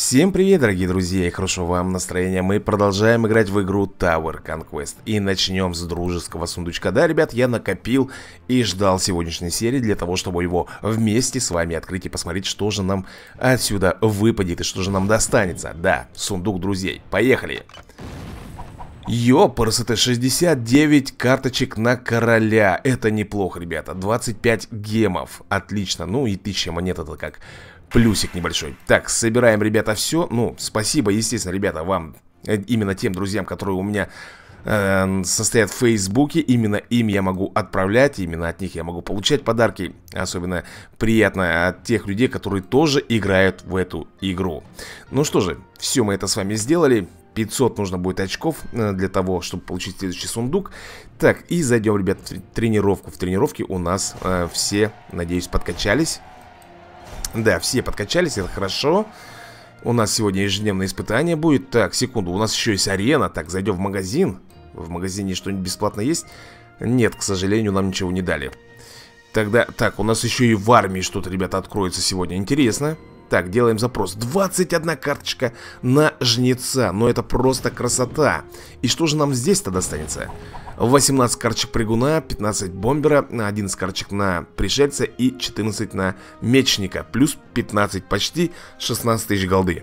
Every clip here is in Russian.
Всем привет, дорогие друзья, и хорошего вам настроения. Мы продолжаем играть в игру Tower Conquest. И начнем с дружеского сундучка. Да, ребят, я накопил и ждал сегодняшней серии для того, чтобы его вместе с вами открыть и посмотреть, что же нам отсюда выпадет и что же нам достанется. Да, сундук друзей. Поехали! Ёпарс, это 69 карточек на короля. Это неплохо, ребята. 25 гемов. Отлично. Ну и 1000 монет, это как плюсик небольшой. Так, собираем, ребята, все. Ну, спасибо, естественно, ребята, вам, именно тем друзьям, которые у меня состоят в Фейсбуке. Именно им я могу отправлять, именно от них я могу получать подарки. Особенно приятно от тех людей, которые тоже играют в эту игру. Ну что же, все мы это с вами сделали. 500 нужно будет очков для того, чтобы получить следующий сундук. Так, и зайдем, ребят, в тренировку. В тренировке у нас все, надеюсь, подкачались. Да, все подкачались, это хорошо. У нас сегодня ежедневное испытание будет. Так, секунду, у нас еще есть арена. Так, зайдем в магазин. В магазине что-нибудь бесплатно есть? Нет, к сожалению, нам ничего не дали. Тогда, так, у нас еще и в армии что-то, ребята, откроется сегодня. Интересно. Так, делаем запрос. 21 карточка на жнеца. Но это просто красота. И что же нам здесь-то достанется? 18 карточек прыгуна, 15 бомбера, 11 карточек на пришельца и 14 на мечника. Плюс 15, почти 16 тысяч голды.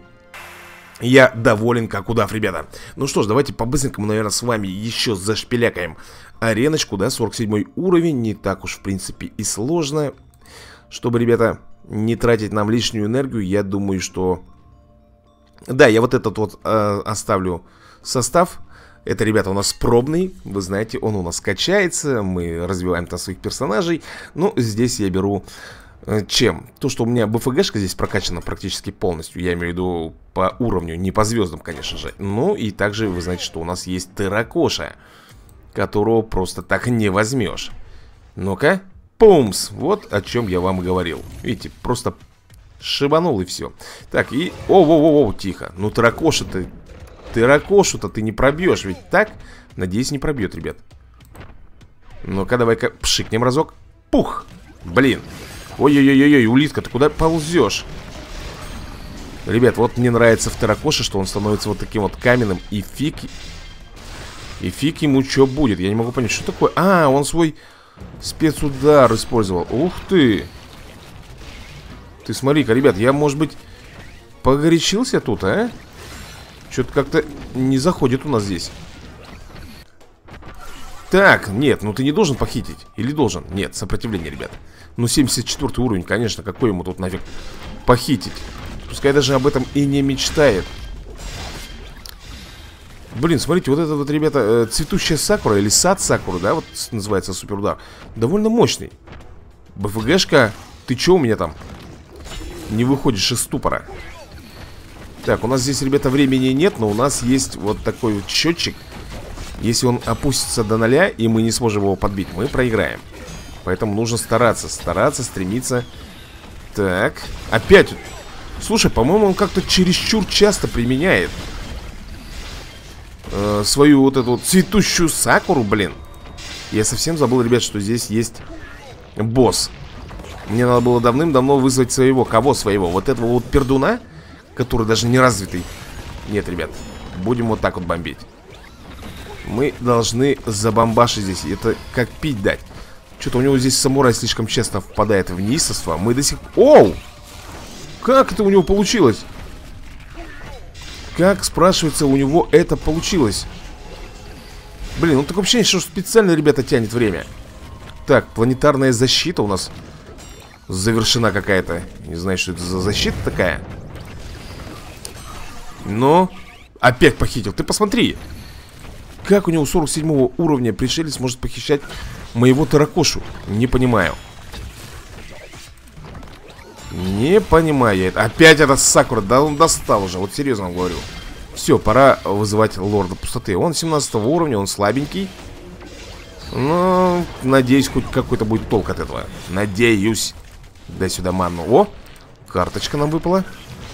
Я доволен как удав, ребята. Ну что ж, давайте по-быстренькому, наверное, с вами еще зашпилякаем ареночку, да, 47 уровень. Не так уж, в принципе, и сложно. Чтобы, ребята, не тратить нам лишнюю энергию, я думаю, что... Да, я вот этот вот оставлю состав. Это, ребята, у нас пробный. Вы знаете, он у нас качается. Мы развиваем там своих персонажей. Ну, здесь я беру... Чем? То, что у меня БФГшка здесь прокачана практически полностью. Я имею в виду по уровню, не по звездам, конечно же. Ну, и также вы знаете, что у нас есть Терракоша, которого просто так не возьмешь. Ну-ка. Пумс! Вот о чем я вам говорил. Видите, просто шибанул и все. Так, и... О-о-о-о, тихо. Ну, Терракоша-то... Терракошу-то ты не пробьешь, ведь так? Надеюсь, не пробьет, ребят. Ну-ка, давай-ка пшикнем разок. Пух! Блин. Ой-ой-ой-ой, улитка, ты куда ползешь? Ребят, вот мне нравится в Терракоше, что он становится вот таким вот каменным. И фиг ему что будет. Я не могу понять, что такое. А, он свой спецудар использовал. Ух ты. Ты смотри-ка, ребят, я, может быть, погорячился тут, а? Что-то как-то не заходит у нас здесь. Так, нет, ну ты не должен похитить. Или должен? Нет, сопротивление, ребят. Ну 74 уровень, конечно, какой ему тут нафиг похитить? Пускай даже об этом и не мечтает. Блин, смотрите, вот это вот, ребята, цветущая сакура или сад сакуры, да, вот называется суперудар. Довольно мощный. БФГшка, ты чё у меня там? Не выходишь из ступора. Так, у нас здесь, ребята, времени нет, но у нас есть вот такой вот счетчик. Если он опустится до 0, и мы не сможем его подбить, мы проиграем. Поэтому нужно стараться, стремиться. Так, опять. Слушай, по-моему, он как-то чересчур часто применяет свою вот эту вот цветущую сакуру, блин. Я совсем забыл, ребят, что здесь есть босс. Мне надо было давным-давно вызвать своего. Кого своего? Вот этого вот пердуна, который даже не развитый. Нет, ребят, будем вот так вот бомбить. Мы должны забомбашить здесь. Это как пить дать. Что-то у него здесь самурай слишком часто впадает в неистовство. Мы до сих... Оу! Как это у него получилось? Как, спрашивается, у него это получилось? Блин, ну такое ощущение, что специально, ребята, тянет время. Так, планетарная защита у нас завершена какая-то. Не знаю, что это за защита такая. Но опять похитил. Ты посмотри. Как у него 47 уровня пришелец может похищать моего Терракошу? Не понимаю. Не понимаю я это. Опять этот Сакура. Да он достал уже. Вот серьезно вам говорю. Все, пора вызывать Лорда Пустоты. Он 17 уровня, он слабенький. Но надеюсь, хоть какой-то будет толк от этого. Надеюсь. Дай сюда манну. О, карточка нам выпала.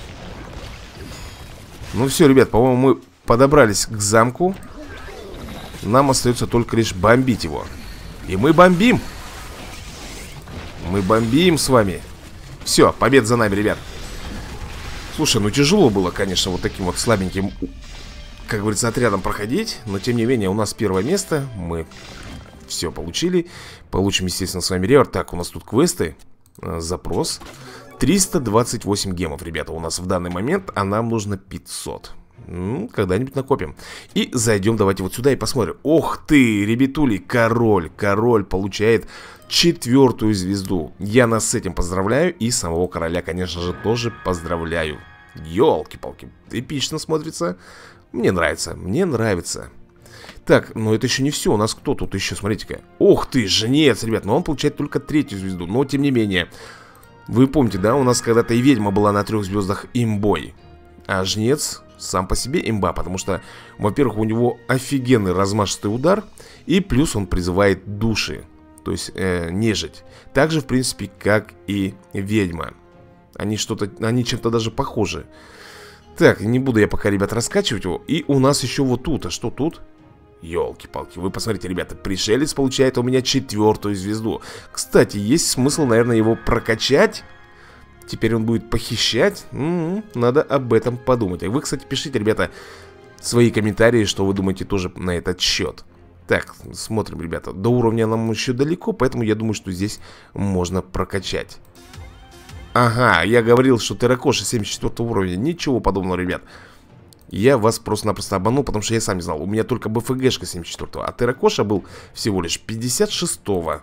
Ну все, ребят, по-моему, мы подобрались к замку. Нам остается только лишь бомбить его. И мы бомбим. Мы бомбим с вами. Все, победа за нами, ребят. Слушай, ну тяжело было, конечно, вот таким вот слабеньким, как говорится, отрядом проходить. Но, тем не менее, у нас первое место. Мы все получили. Получим, естественно, с вами реворд. Так, у нас тут квесты. Запрос 328 гемов, ребята, у нас в данный момент. А нам нужно 500. Когда-нибудь накопим. И зайдем, давайте вот сюда и посмотрим. Ох ты, ребятули, король. Король получает 4-ю звезду. Я нас с этим поздравляю. И самого короля, конечно же, тоже поздравляю. Ёлки-палки, эпично смотрится. Мне нравится, мне нравится. Так, но это еще не все. У нас кто тут еще, смотрите-ка. Ох ты, жнец, ребят. Но он получает только 3-ю звезду. Но, тем не менее, вы помните, да, у нас когда-то и ведьма была на 3 звездах имбой. А жнец сам по себе имба, потому что, во-первых, у него офигенный размашистый удар. И плюс он призывает души. То есть нежить. Так же, в принципе, как и ведьма. Они чем-то даже похожи. Так, не буду я пока, ребят, раскачивать его. И у нас еще вот тут, а что тут? Ёлки-палки, вы посмотрите, ребята, пришелец получает у меня 4-ю звезду. Кстати, есть смысл, наверное, его прокачать. Теперь он будет похищать. Надо об этом подумать. А вы, кстати, пишите, ребята, свои комментарии, что вы думаете тоже на этот счет. Так, смотрим, ребята. До уровня нам еще далеко, поэтому я думаю, что здесь можно прокачать. Ага, я говорил, что Терракоша 74 уровня. Ничего подобного, ребят. Я вас просто-напросто обманул, потому что я сам не знал. У меня только БФГшка 74-го, а Терракоша был всего лишь 56-го.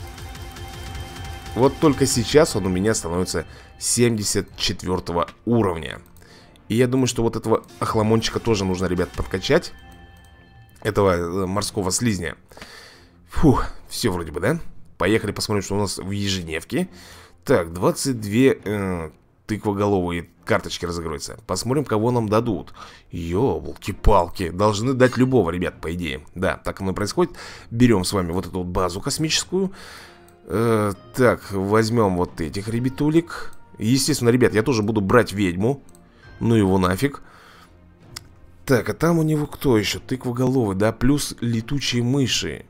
Вот только сейчас он у меня становится 74 уровня. И я думаю, что вот этого охламончика тоже нужно, ребят, подкачать. Этого морского слизня. Фух, все вроде бы, да? Поехали посмотрим, что у нас в ежедневке. Так, 22 тыквоголовые карточки разыгрываются. Посмотрим, кого нам дадут. Ёлки-палки. Должны дать любого, ребят, по идее. Да, так оно и происходит. Берем с вами вот эту вот базу космическую. Так, возьмем вот этих ребятулек. Естественно, ребят, я тоже буду брать ведьму. Ну его нафиг. Так, а там у него кто еще? Тыквоголовый, да? Плюс летучие мыши.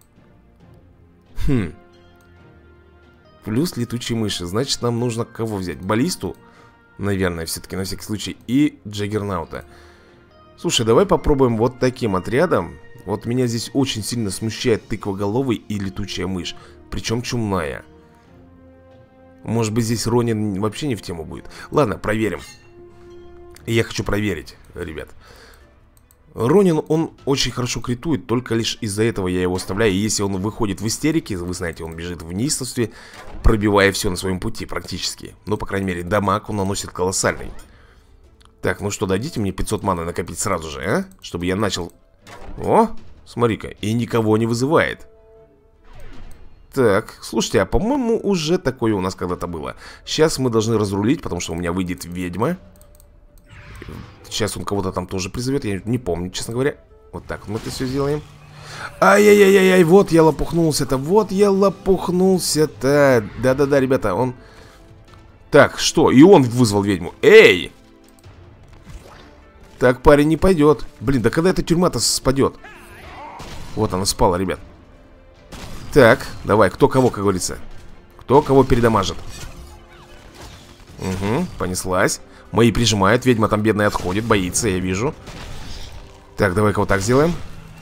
Плюс летучие мыши. Значит, нам нужно кого взять? Баллисту? Наверное, все-таки на всякий случай. И Джаггернаута. Слушай, давай попробуем вот таким отрядом. Вот меня здесь очень сильно смущает тыквоголовый и летучая мышь. Причем чумная. Может быть, здесь Ронин вообще не в тему будет. Ладно, проверим. Я хочу проверить, ребят. Ронин, он очень хорошо критует. Только лишь из-за этого я его оставляю. И если он выходит в истерике, вы знаете, он бежит в неистовстве, пробивая все на своем пути практически. Ну, по крайней мере, дамаг он наносит колоссальный. Так, ну что, дадите мне 500 маны накопить сразу же, а? Чтобы я начал... О, смотри-ка, и никого не вызывает. Так, слушайте, а по-моему уже такое у нас когда-то было. Сейчас мы должны разрулить, потому что у меня выйдет ведьма. Сейчас он кого-то там тоже призовет, я не помню, честно говоря. Вот так мы это все сделаем. Ай-яй-яй-яй, вот я лопухнулся-то, вот я лопухнулся-то. Да-да-да, ребята, он... Так, что? И он вызвал ведьму. Эй! Так, парень, не пойдет. Блин, да когда эта тюрьма-то спадет? Вот она спала, ребят. Так, давай, кто кого, как говорится. Кто кого передамажит. Угу, понеслась. Мои прижимают, ведьма там бедная отходит, боится, я вижу. Так, давай-ка вот так сделаем.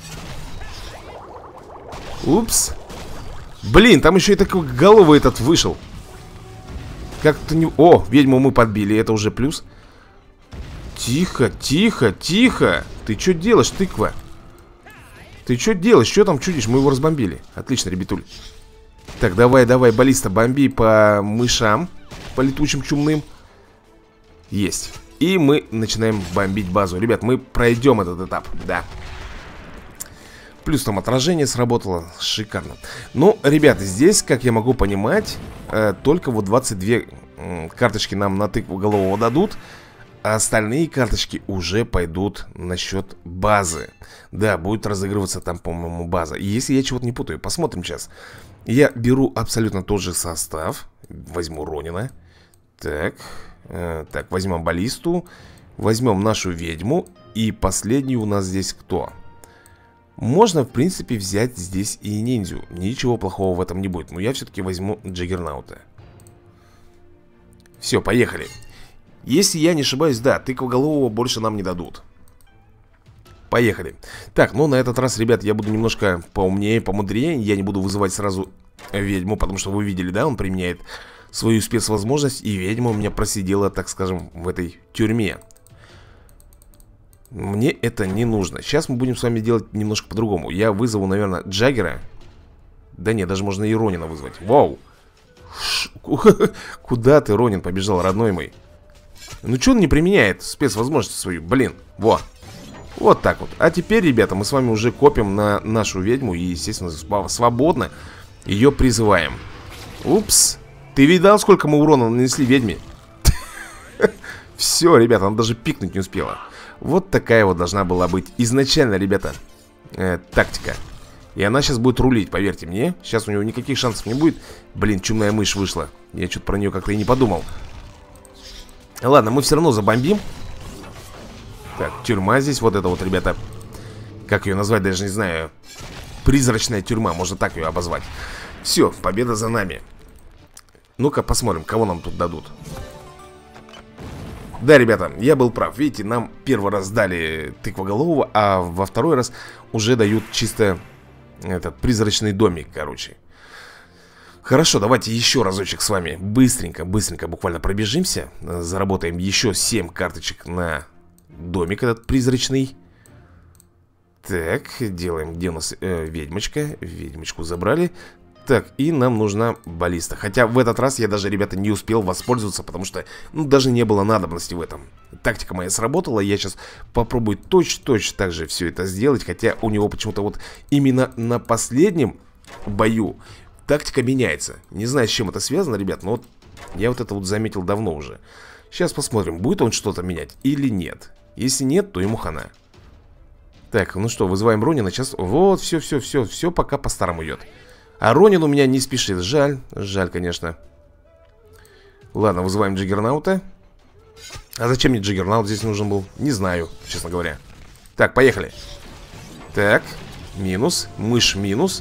Упс. Блин, там еще и такой головый этот вышел. Как-то не... О, ведьму мы подбили, это уже плюс. Тихо, тихо, тихо. Ты что делаешь, тыква? Ты что делаешь, что там чудишь? Мы его разбомбили. Отлично, ребятуль. Так, давай, давай, баллиста, бомби по мышам. По летучим чумным. Есть. И мы начинаем бомбить базу. Ребят, мы пройдем этот этап, да. Плюс там отражение сработало. Шикарно. Ну, ребят, здесь, как я могу понимать, только вот 22 карточки нам на тыкву голового дадут. А остальные карточки уже пойдут на счет базы. Да, будет разыгрываться там, по-моему, база. Если я чего-то не путаю, посмотрим сейчас. Я беру абсолютно тот же состав. Возьму Ронина. Так, так, возьмем баллисту. Возьмем нашу ведьму. И последний у нас здесь кто? Можно, в принципе, взять здесь и ниндзю. Ничего плохого в этом не будет. Но я все-таки возьму Джаггернаута. Все, поехали. Если я не ошибаюсь, да, тыквоголового больше нам не дадут. Поехали. Так, ну на этот раз, ребят, я буду немножко поумнее, помудрее. Я не буду вызывать сразу ведьму, потому что вы видели, да, он применяет свою спецвозможность. И ведьма у меня просидела, так скажем, в этой тюрьме. Мне это не нужно. Сейчас мы будем с вами делать немножко по-другому. Я вызову, наверное, Джаггера. Да нет, даже можно и Ронина вызвать. Вау. Куда ты, Ронин, побежал, родной мой? Ну что он не применяет спецвозможность свою? Блин, во. Вот так вот. А теперь, ребята, мы с вами уже копим на нашу ведьму. И, естественно, свободно ее призываем. Упс. Ты видал, сколько мы урона нанесли ведьме? Все, ребята, она даже пикнуть не успела. Вот такая вот должна была быть изначально, ребята, тактика. И она сейчас будет рулить, поверьте мне. Сейчас у него никаких шансов не будет. Блин, чумная мышь вышла. Я что-то про нее как-то и не подумал. Ладно, мы все равно забомбим. Так, тюрьма здесь, вот это вот, ребята. Как ее назвать, даже не знаю. Призрачная тюрьма, можно так ее обозвать. Все, победа за нами. Ну-ка, посмотрим, кого нам тут дадут. Да, ребята, я был прав. Видите, нам первый раз дали тыквоголового, а во второй раз уже дают чисто этот призрачный домик, короче. Хорошо, давайте еще разочек с вами быстренько буквально пробежимся. Заработаем еще 7 карточек на домик этот призрачный. Так, делаем, где у нас ведьмочка. Ведьмочку забрали. Так, и нам нужна баллиста. Хотя в этот раз я даже, ребята, не успел воспользоваться, потому что, ну, даже не было надобности в этом. Тактика моя сработала, я сейчас попробую точно так же все это сделать. Хотя у него почему-то вот именно на последнем бою тактика меняется. Не знаю, с чем это связано, ребят, но вот я вот это вот заметил давно уже. Сейчас посмотрим, будет он что-то менять или нет. Если нет, то ему хана. Так, ну что, вызываем Ронина. Сейчас, вот, все пока по-старому идет. А Ронин у меня не спешит, жаль, конечно. Ладно, вызываем Джаггернаута. А зачем мне Джаггернаут здесь нужен был? Не знаю, честно говоря. Так, поехали. Так, минус, мышь минус.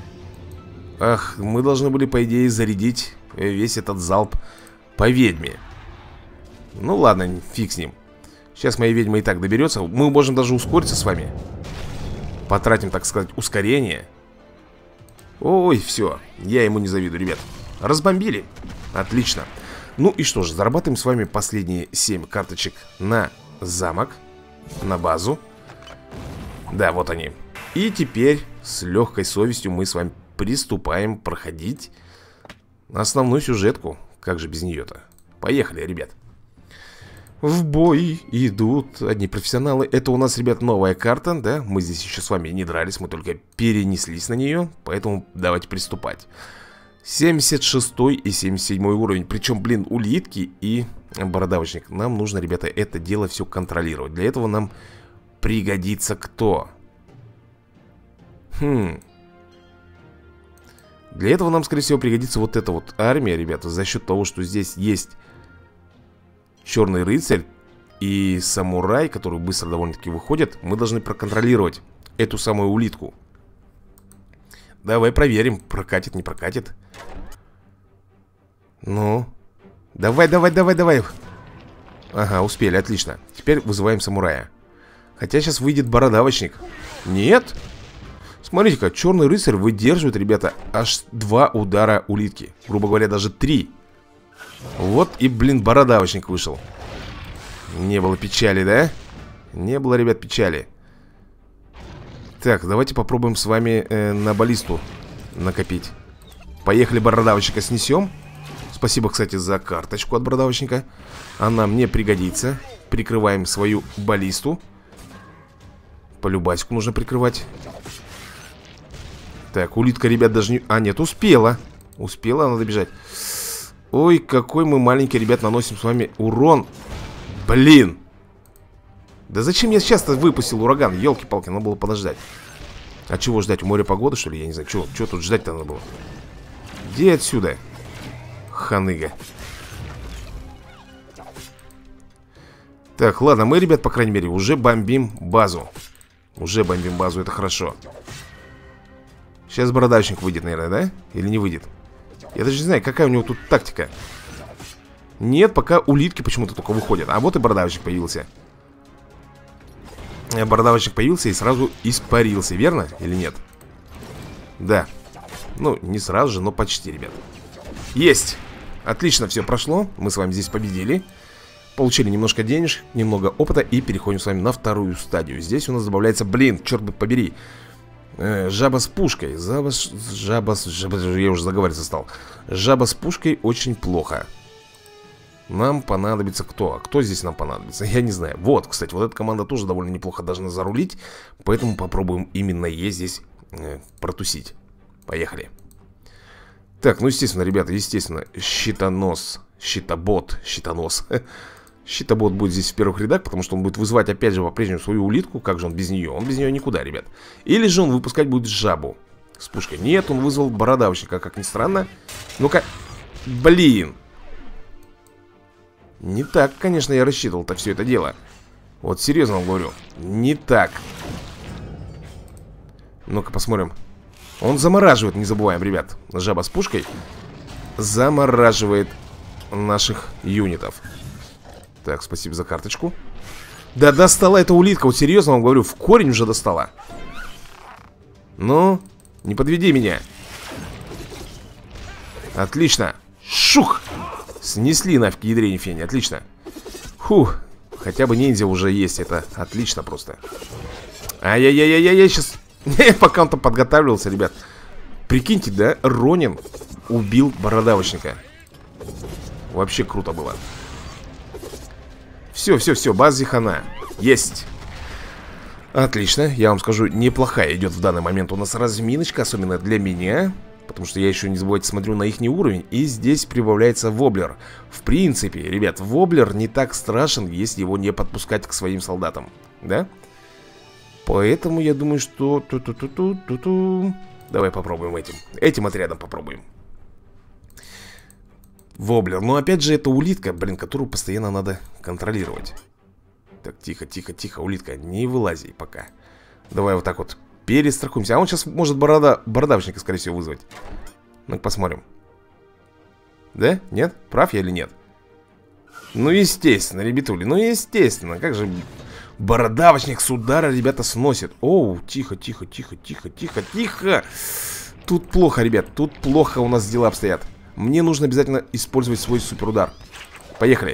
Ах, мы должны были, по идее, зарядить весь этот залп по ведьме. Ну ладно, фиг с ним. Сейчас моя ведьма и так доберется. Мы можем даже ускориться с вами. Потратим, так сказать, ускорение. Ой, все, я ему не завидую, ребят. Разбомбили, отлично. Ну и что же, зарабатываем с вами последние 7 карточек на замок, на базу. Да, вот они. И теперь с легкой совестью мы с вами приступаем проходить основную сюжетку. Как же без нее-то? Поехали, ребят. В бой идут одни профессионалы. Это у нас, ребят, новая карта, да? Мы здесь еще с вами не дрались, мы только перенеслись на нее. Поэтому давайте приступать. 76 и 77 уровень. Причем, блин, улитки и бородавочник. Нам нужно, ребята, это дело все контролировать. Для этого нам пригодится кто? Для этого нам, скорее всего, пригодится вот эта вот армия, ребята. За счет того, что здесь есть черный рыцарь и самурай, которые быстро довольно-таки выходят. Мы должны проконтролировать эту самую улитку. Давай проверим, прокатит, не прокатит. Ну, давай. Ага, успели, отлично. Теперь вызываем самурая. Хотя сейчас выйдет бородавочник. Нет. Смотрите-ка, черный рыцарь выдерживает, ребята, аж 2 удара улитки. Грубо говоря, даже 3. Вот и, блин, бородавочник вышел. Не было печали, да? Не было, ребят, печали. Так, давайте попробуем с вами на баллисту накопить. Поехали, бородавочника снесем. Спасибо, кстати, за карточку от бородавочника. Она мне пригодится. Прикрываем свою баллисту. По любасику нужно прикрывать. Так, улитка, ребят, даже не... А, нет, успела. Успела она добежать. Ой, какой мы маленький, ребят, наносим с вами урон. Блин. Да зачем я сейчас-то выпустил ураган? Елки-палки, надо было подождать. А чего ждать? У моря погоды, что ли? Я не знаю, чего тут ждать-то надо было? Иди отсюда, ханыга. Так, ладно, мы, ребят, по крайней мере, уже бомбим базу. Уже бомбим базу, это хорошо. Сейчас бородавочник выйдет, наверное, да? Или не выйдет? Я даже не знаю, какая у него тут тактика. Нет, пока улитки почему-то только выходят. А вот и бородавочник появился. Бородавочник появился и сразу испарился, верно? Или нет? Да. Ну, не сразу же, но почти, ребят. Есть! Отлично, все прошло. Мы с вами здесь победили. Получили немножко денежек, немного опыта. И переходим с вами на вторую стадию. Здесь у нас добавляется, блин, черт бы побери, жаба с пушкой. Жаба, я уже заговариваться стал. Жаба с пушкой очень плохо. Нам понадобится кто? А кто здесь нам понадобится? Я не знаю. Вот, кстати, вот эта команда тоже довольно неплохо должна зарулить. Поэтому попробуем именно ей здесь протусить. Поехали. Так, ну естественно, ребята, естественно, щитонос, щитобот, щитонос. Щитобот будет здесь в первых рядах, потому что он будет вызывать опять же по-прежнему свою улитку. Как же он без нее? Он без нее никуда, ребят. Или же он выпускать будет жабу с пушкой. Нет, он вызвал бородавочника, как ни странно. Ну-ка, блин. Не так, конечно, я рассчитывал-то все это дело. Вот серьезно вам говорю, не так. Ну-ка посмотрим. Он замораживает, не забываем, ребят. Жаба с пушкой замораживает наших юнитов. Так, спасибо за карточку. Да достала эта улитка, вот серьезно вам говорю, в корень уже достала. Ну, не подведи меня. Отлично. Шух. Снесли нафиг ядрень фени, отлично. Фух, хотя бы ниндзя уже есть, это отлично просто. Ай-яй-яй-яй-яй, сейчас... Пока он там подготавливался, ребят. Прикиньте, да, Ронин убил бородавочника. Вообще круто было. Все, база хана. Есть. Отлично, я вам скажу, неплохая идет в данный момент у нас разминочка, особенно для меня. Потому что я еще, не забывайте, смотрю на ихний уровень. И здесь прибавляется воблер. В принципе, ребят, воблер не так страшен, если его не подпускать к своим солдатам. Да? Поэтому я думаю, что... Давай попробуем этим отрядом попробуем. Воблер. Но опять же, это улитка, блин, которую постоянно надо контролировать. Так, тихо, улитка, не вылази пока. Давай вот так вот перестрахуемся. А он сейчас может бородавочника, скорее всего, вызвать. Ну-ка посмотрим. Да? Нет? Прав я или нет? Ну, естественно, ребятули, ну, естественно. Как же бородавочник с удара, ребята, сносит. Оу, тихо. Тут плохо, ребят, тут плохо у нас дела обстоят. Мне нужно обязательно использовать свой суперудар. Поехали.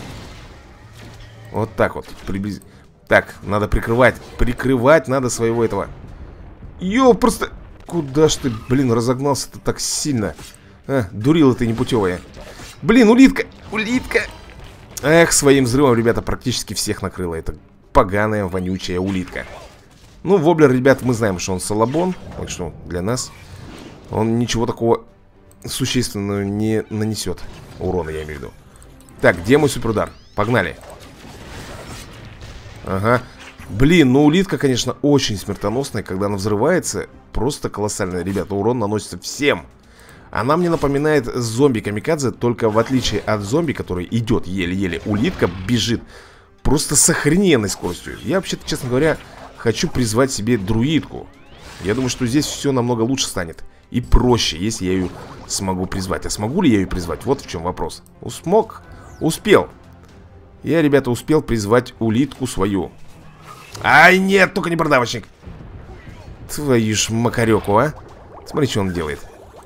Вот так вот, Так, надо прикрывать. Прикрывать надо своего этого. Йо, просто... Куда ж ты, блин, разогнался-то так сильно? Дурила ты непутевая. Блин, улитка! Эх, своим взрывом, ребята, практически всех накрыла. Это поганая, вонючая улитка. Ну, воблер, ребят, мы знаем, что он салабон. Так что для нас он ничего такого существенного не нанесет. Урона, я имею в виду. Так, где мой суперудар? Погнали. Ага. Блин, ну улитка, конечно, очень смертоносная. Когда она взрывается, просто колоссальная. Ребята, урон наносится всем. Она мне напоминает зомби-камикадзе. Только в отличие от зомби, который идет еле-еле, улитка бежит просто с охрененной скоростью. Я вообще-то, честно говоря, хочу призвать себе друидку. Я думаю, что здесь все намного лучше станет. И проще, если я ее смогу призвать. А смогу ли я ее призвать? Вот в чем вопрос. Смог? Успел. Я, ребята, успел призвать улитку свою. Ай, нет, только не бородавочник. Твою ж макареку, а. Смотри, что он делает.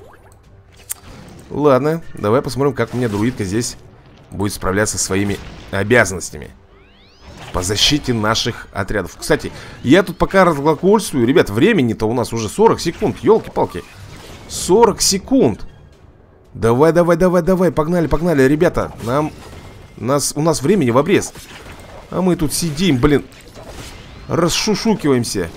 Ладно, давай посмотрим, как у меня друидка здесь будет справляться со своими обязанностями по защите наших отрядов. Кстати, я тут пока разглагольствую. Ребят, времени-то у нас уже 40 секунд. Ёлки-палки. 40 секунд. Давай, погнали, ребята. У нас времени в обрез. А мы тут сидим, блин, расшушукиваемся.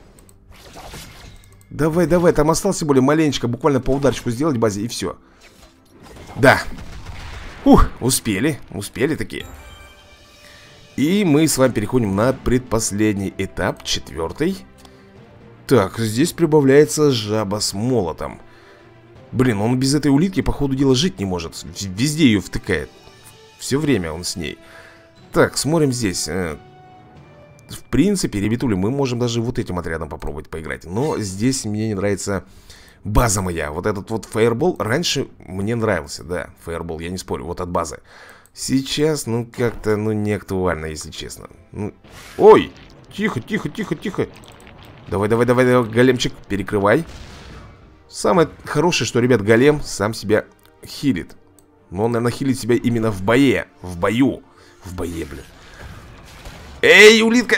Давай, там осталось более маленечко. Буквально по ударчику сделать базе и все. Да. Успели такие. И мы с вами переходим на предпоследний этап, 4-й. Так, здесь прибавляется жаба с молотом. Блин, он без этой улитки, по ходу дела, жить не может. Везде ее втыкает. Все время он с ней. Так, смотрим здесь. В принципе, ребятули, мы можем даже вот этим отрядом попробовать поиграть. Но здесь мне не нравится база моя. Вот этот вот фаербол раньше мне нравился, да, фаербол, я не спорю, вот от базы. Сейчас, ну, как-то, ну, не актуально, если честно. Ну... Ой! Тихо, тихо, тихо, тихо. Давай, давай, давай, давай, големчик, перекрывай. Самое хорошее, что, ребят, голем сам себя хилит. Но он, наверное, хилит себя именно в бое. В бою. В бое, блин. Эй, улитка!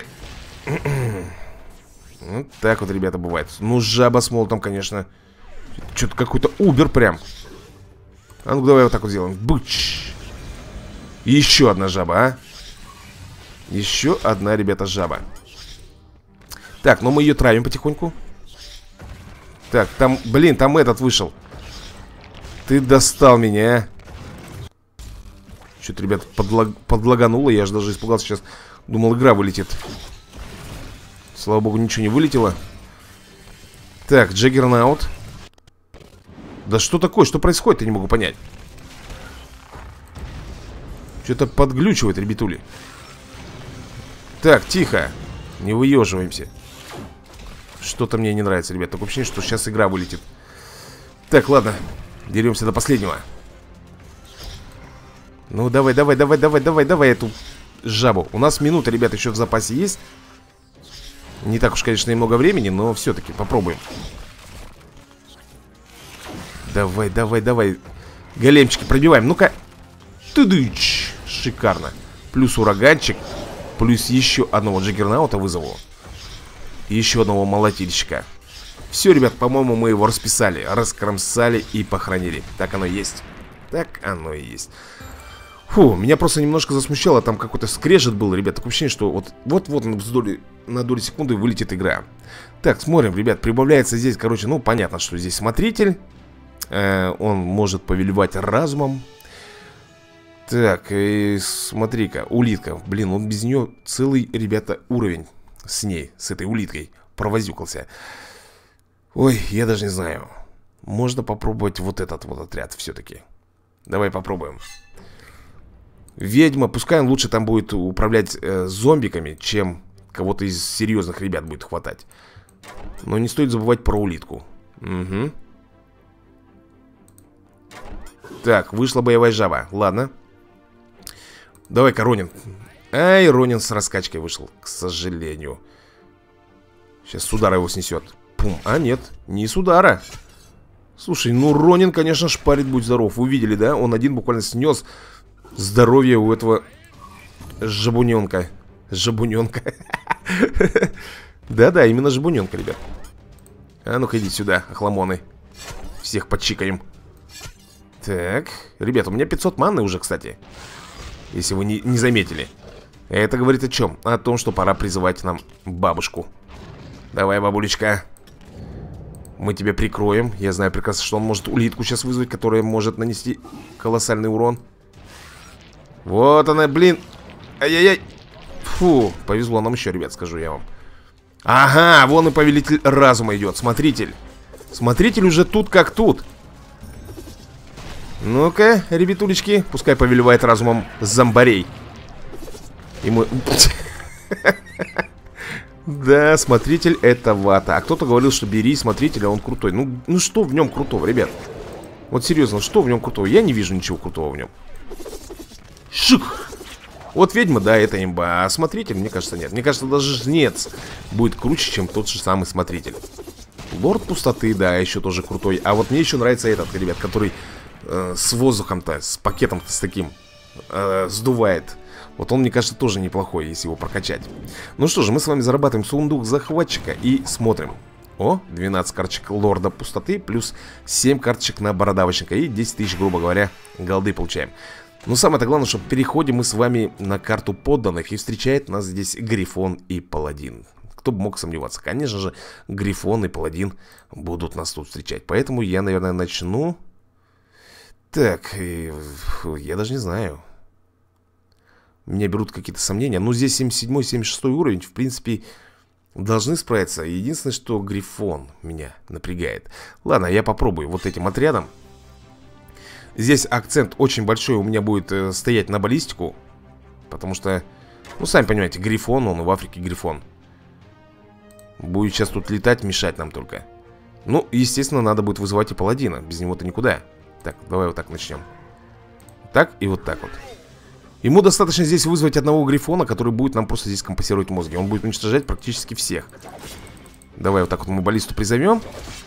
Вот так вот, ребята, бывает. Ну, жаба с молотом, конечно. Что-то какой-то убер прям. А ну давай вот так вот сделаем. Буч. Еще одна жаба, а. Еще одна, ребята, жаба. Так, ну мы ее травим потихоньку. Так, там, блин, там этот вышел. Ты достал меня, а. Что-то, ребят, подлагануло. Я же даже испугался сейчас. Думал, игра вылетит. Слава богу, ничего не вылетело. Так, Джаггернаут. Да что такое? Что происходит? Я не могу понять. Что-то подглючивает, ребятули. Так, тихо. Не выеживаемся. Что-то мне не нравится, ребят. Такое ощущение, что сейчас игра вылетит. Так, ладно. Деремся до последнего. Ну, давай, давай, давай, давай, давай, давай эту жабу. У нас минута, ребят, еще в запасе есть. Не так уж, конечно, и много времени, но все-таки попробуем. Давай, давай, давай. Големчики пробиваем. Ну-ка. Тыдыч. Шикарно. Плюс ураганчик. Плюс еще одного Джаггернаута вызову. И еще одного молотильщика. Все, ребят, по-моему, мы его расписали, раскромсали и похоронили. Так оно и есть. Так оно и есть. Фу, меня просто немножко засмущало. Там какой-то скрежет был, ребят. Такое ощущение, что вот-вот на долю секунды вылетит игра. Так, смотрим, ребят, прибавляется здесь, короче, ну, понятно, что здесь смотритель. Он может повелевать разумом. Так, смотри-ка, улитка. Блин, он без нее целый, ребята, уровень с ней, с этой улиткой провозюкался. Ой, я даже не знаю. Можно попробовать вот этот вот отряд все-таки. Давай попробуем. Ведьма, пускай он лучше там будет управлять зомбиками, чем кого-то из серьезных ребят будет хватать. Но не стоит забывать про улитку. Угу. Так, вышла боевая жаба. Ладно. Давай-ка, Ронин. Ай, Ронин с раскачкой вышел, к сожалению. Сейчас с удара его снесет. Пум. А нет, не с удара. Слушай, ну Ронин, конечно, шпарит, будь здоров. Вы видели, да? Он один буквально снес здоровье у этого жабуненка. Жабуненка. Да-да, именно жабуненка, ребят. А ну-ка, иди сюда, охламоны. Всех подчикаем. Так, ребят, у меня 500 манны уже, кстати. Если вы не заметили. Это говорит о чем? О том, что пора призывать нам бабушку. Давай, бабулечка. Мы тебя прикроем. Я знаю прекрасно, что он может улитку сейчас вызвать, которая может нанести колоссальный урон. Вот она, блин. Ай-яй-яй. Фу, повезло нам еще, ребят, скажу я вам. Ага, вон и повелитель разума идет. Смотритель. Смотритель уже тут как тут. Ну-ка, ребятулечки, пускай повелевает разумом зомбарей. И мы... Да, смотритель это вата. А кто-то говорил, что бери смотрителя, он крутой. Ну что в нем крутого, ребят? Вот серьезно, что в нем крутого? Я не вижу ничего крутого в нем. Шик! Вот ведьма, да, это имба. А смотритель, мне кажется, нет. Мне кажется, даже жнец будет круче, чем тот же самый смотритель. Лорд пустоты, да, еще тоже крутой. А вот мне еще нравится этот, ребят, который с воздухом-то, с пакетом-то с таким сдувает. Вот он, мне кажется, тоже неплохой, если его прокачать. Ну что же, мы с вами зарабатываем сундук захватчика и смотрим. О, 12 карточек лорда пустоты, плюс 7 карточек на бородавочника. И 10 тысяч, грубо говоря, голды получаем. Но самое-то главное, что переходим мы с вами на карту подданных. И встречает нас здесь Грифон и Паладин. Кто бы мог сомневаться. Конечно же, Грифон и Паладин будут нас тут встречать. Поэтому я, наверное, начну. Так, я даже не знаю. Меня берут какие-то сомнения. Ну, здесь 77-76 уровень, в принципе, должны справиться. Единственное, что Грифон меня напрягает. Ладно, я попробую вот этим отрядом. Здесь акцент очень большой у меня будет стоять на баллистику. Потому что, ну, сами понимаете, Грифон, он и в Африке Грифон. Будет сейчас тут летать, мешать нам только. Ну, естественно, надо будет вызывать и Паладина. Без него-то никуда. Так, давай вот так начнем. Так и вот так вот. Ему достаточно здесь вызвать одного грифона, который будет нам просто здесь компенсировать мозги. Он будет уничтожать практически всех. Давай вот так вот мы баллисту призовем.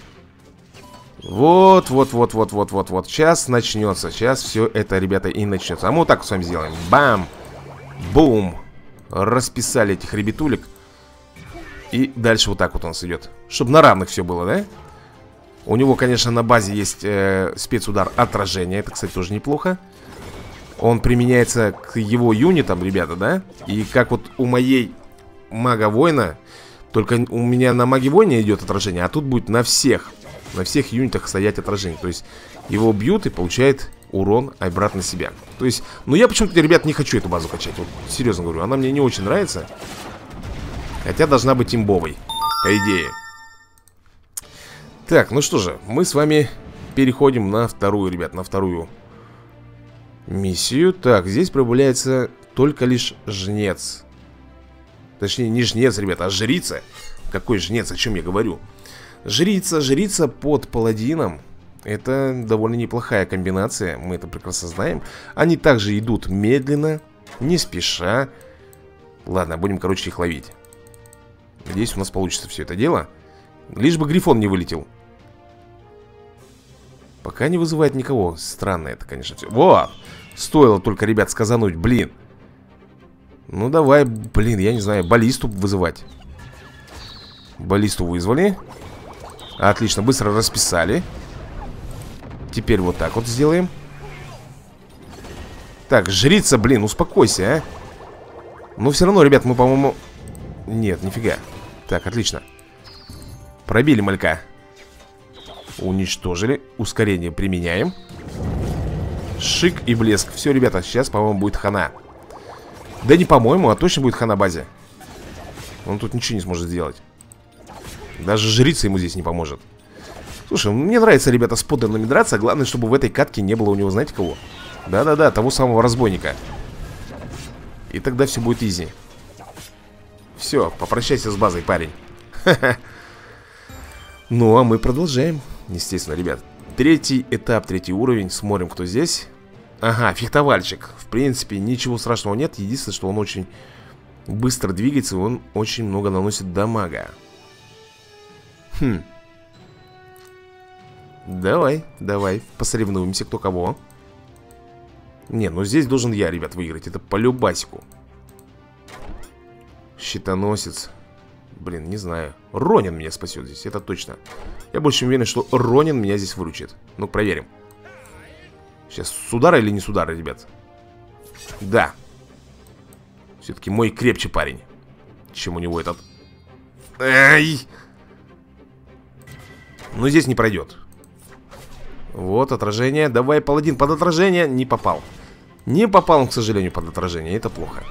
Вот. Сейчас начнется. Сейчас все это, ребята, и начнется. А мы вот так вот с вами сделаем. Бам! Бум! Расписали этих ребятулек. И дальше вот так вот у нас идет. Чтобы на равных все было, да? У него, конечно, на базе есть спецудар отражения. Это, кстати, тоже неплохо. Он применяется к его юнитам, ребята, да? И как вот у моей мага-воина. Только у меня на маге-воине идет отражение. А тут будет на всех юнитах стоять отражение. То есть его бьют и получает урон обратно себя. То есть, ну я почему-то, ребят, не хочу эту базу качать. Вот серьезно говорю, она мне не очень нравится. Хотя должна быть имбовой, по идее. Так, ну что же, мы с вами переходим на вторую, ребят, на вторую миссию. Так, здесь проявляется только лишь жнец. Точнее, не жнец, ребята, а жрица. Какой жнец, о чем я говорю? Жрица под паладином. Это довольно неплохая комбинация, мы это прекрасно знаем. Они также идут медленно, не спеша. Ладно, будем, короче, их ловить. Надеюсь, у нас получится все это дело. Лишь бы грифон не вылетел. Пока не вызывает никого. Странно это, конечно, все. Вот! Стоило только, ребят, сказануть, блин. Ну давай, блин, я не знаю, баллисту вызывать. Баллисту вызвали. Отлично, быстро расписали. Теперь вот так вот сделаем. Так, жрица, блин, успокойся, а. Но все равно, ребят, мы, по-моему... Нет, нифига. Так, отлично. Пробили малька. Уничтожили. Ускорение применяем. Шик и блеск. Все, ребята, сейчас, по-моему, будет хана. Да не по-моему, а точно будет хана базе. Он тут ничего не сможет сделать. Даже жрица ему здесь не поможет. Слушай, мне нравится, ребята, с подданными драться. Главное, чтобы в этой катке не было у него, знаете, кого? Да-да-да, того самого разбойника. И тогда все будет изи. Все, попрощайся с базой, парень. Ну, а мы продолжаем. Естественно, ребят. Третий этап, третий уровень. Смотрим, кто здесь. Ага, фехтовальщик. В принципе, ничего страшного нет. Единственное, что он очень быстро двигается, и он очень много наносит дамага. Давай, посоревнуемся, кто кого. Не, ну здесь должен я, ребят, выиграть. Это по любасику. Щитоносец. Блин, не знаю. Ронин меня спасет здесь, это точно. Я больше уверен, что Ронин меня здесь выручит. Ну, проверим. Сейчас с удара или не с удара, ребят? Да. Все-таки мой крепче парень, чем у него этот. Ай! Но здесь не пройдет. Вот, отражение. Давай, паладин, под отражение. Не попал. Не попал он, к сожалению, под отражение. Это плохо.